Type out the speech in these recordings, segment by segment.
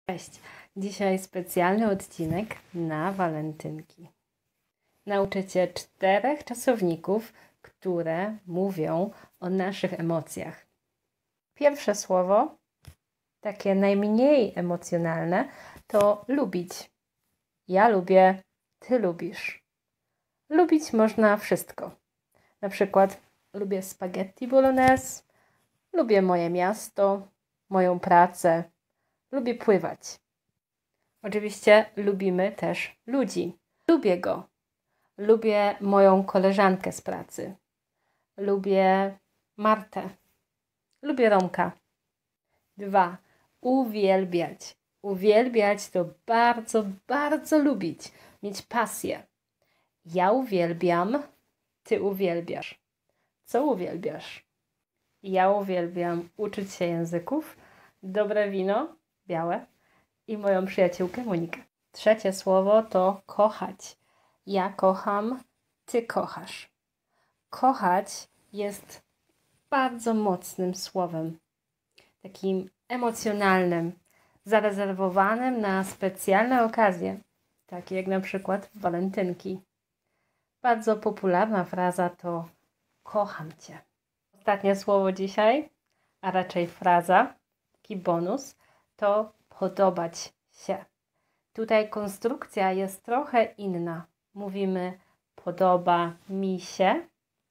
Cześć! Dzisiaj specjalny odcinek na walentynki. Nauczę Cię 4 czasowników, które mówią o naszych emocjach. Pierwsze słowo, takie najmniej emocjonalne, to lubić. Ja lubię, Ty lubisz. Lubić można wszystko. Na przykład lubię spaghetti bolognese, lubię moje miasto, moją pracę, lubię pływać. Oczywiście lubimy też ludzi. Lubię go. Lubię moją koleżankę z pracy. Lubię Martę. Lubię Romka. 2. Uwielbiać. Uwielbiać to bardzo, bardzo lubić. Mieć pasję. Ja uwielbiam, Ty uwielbiasz. Co uwielbiasz? Ja uwielbiam uczyć się języków, dobre wino, białe i moją przyjaciółkę Monikę. Trzecie słowo to kochać. Ja kocham, Ty kochasz. Kochać jest bardzo mocnym słowem. Takim emocjonalnym, zarezerwowanym na specjalne okazje, takie jak na przykład walentynki. Bardzo popularna fraza to kocham Cię. Ostatnie słowo dzisiaj, a raczej fraza, taki bonus, to podobać się. Tutaj konstrukcja jest trochę inna. Mówimy podoba mi się,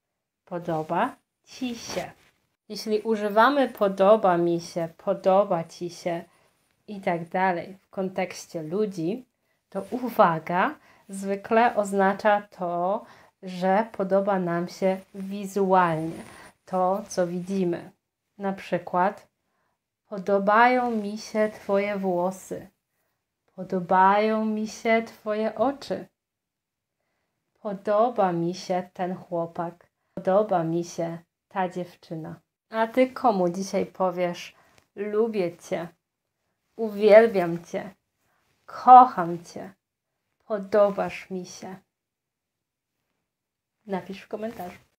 podoba Ci się. Jeśli używamy podoba mi się, podoba Ci się i tak dalej w kontekście ludzi, to uwaga, zwykle oznacza to, że podoba nam się wizualnie. To, co widzimy. Na przykład podobają mi się Twoje włosy. Podobają mi się Twoje oczy. Podoba mi się ten chłopak. Podoba mi się ta dziewczyna. A Ty komu dzisiaj powiesz lubię Cię, uwielbiam Cię, kocham Cię, podobasz mi się? Napisz w komentarzu.